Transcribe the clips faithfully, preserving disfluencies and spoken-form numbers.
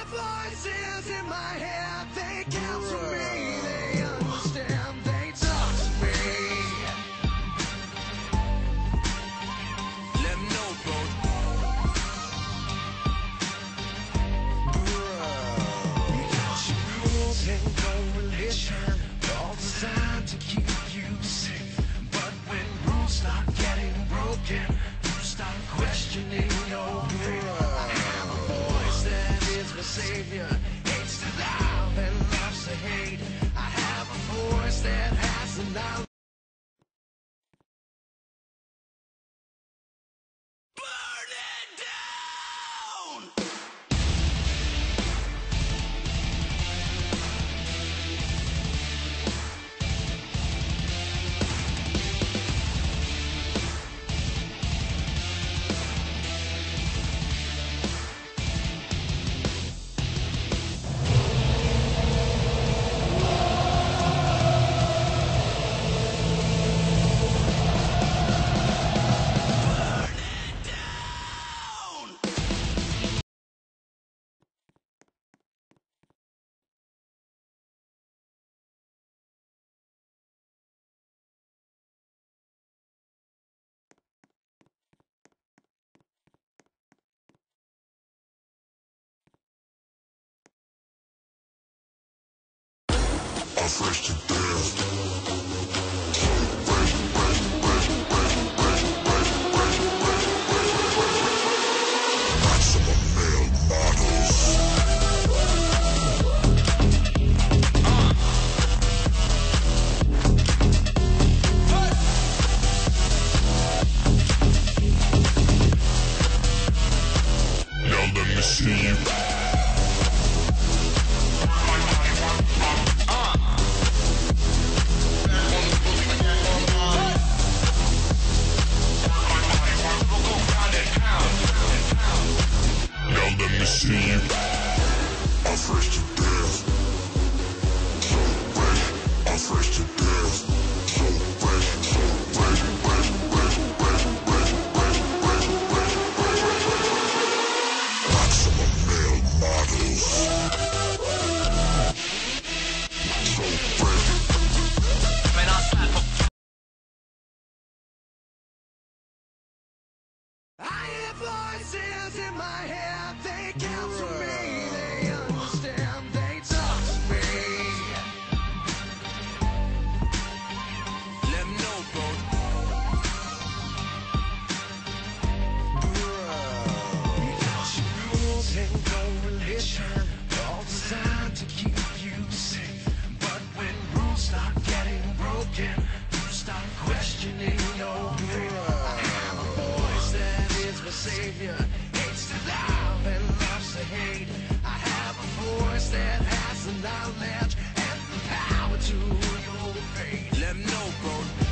voices in my head, they counsel me, they understand, they talk to me. Let me know, bro. You got your rules and correlation, all designed to keep you safe. But when rules start getting broken, you start questioning your faith. I have a voice that is my savior, hates to love and loves to hate. I have a voice that has the knowledge. Burn it down! Fresh to death. Maximum male models. Now let me see you. See you. I'm fresh to death. So fresh. I'm fresh to death. So fresh. So fresh. Fresh. Fresh. Fresh. Fresh. Fresh. Fresh. Fresh. Fresh. Maximum male models. So fresh. Man, I slap up. I hear voices in my head, they counsel me, they understand, they talk to me. Let me know, bro. You got your rules and correlation, all designed to keep you safe. But when rules start getting broken, you start questioning your faith. I have a voice that is my savior, hates to love and loves to hate. I have a voice that has the knowledge and the power to your fate. Let me know, bro.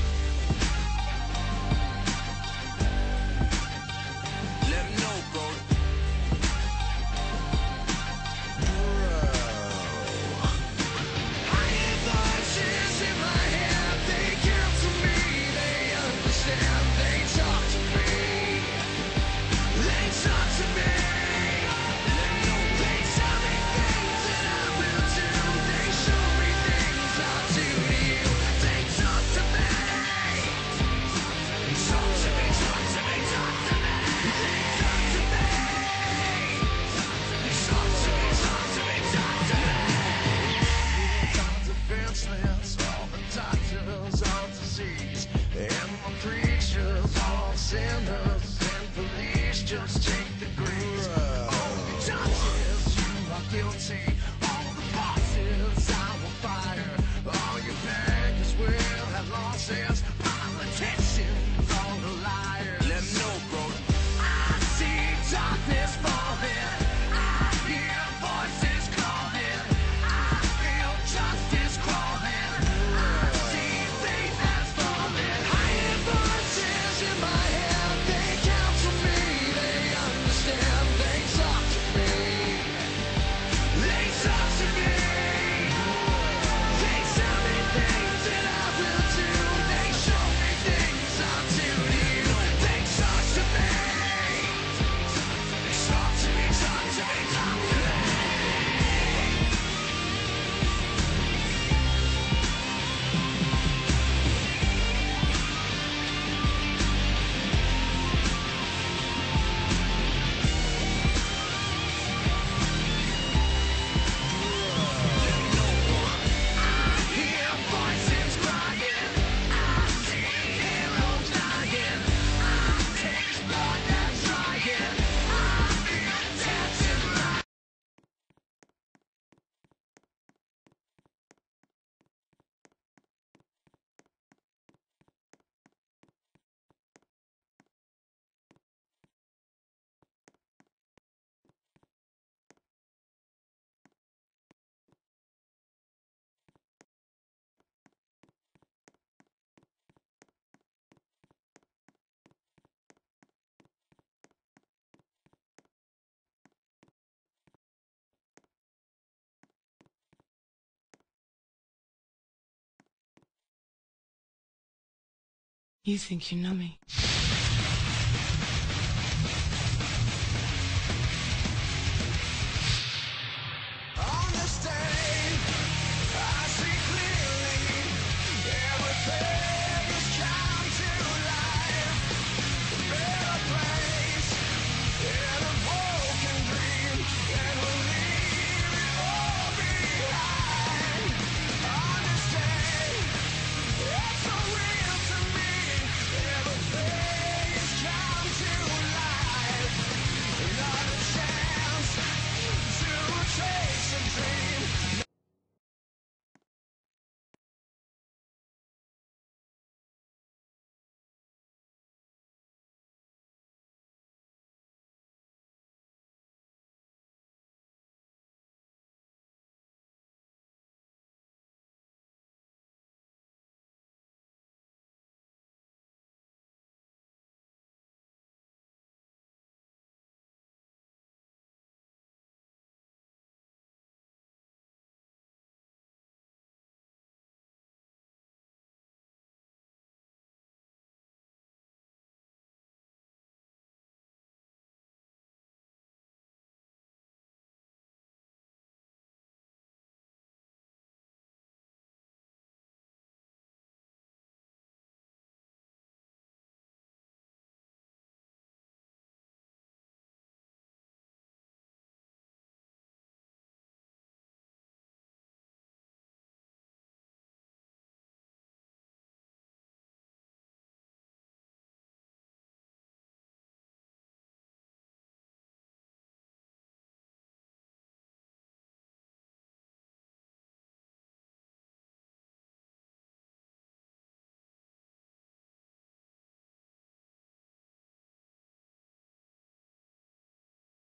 Let me know, bro. I hear voices in my head, they counsel me, they understand, they talk to me. They talk to me. They tell me things that I will do. They show me things I'll do to you. They talk to me. Talk to me, talk to me, talk to me. They talk to me. Talk to me, talk to me, talk to me. I'm defenseless, all the doctors on disease, and my preachers all sinners, and police just take the grace. All the judges, you are guilty. All the bosses, I will fire. All your bankers will have losses. Politicians, all the liars. Let me know, bro. I see darkness falling. I hear voices calling. I feel justice crawling. I see faith has fallen. I hear voices in my head. They counsel me. They understand. They talk to me. They You think you know me.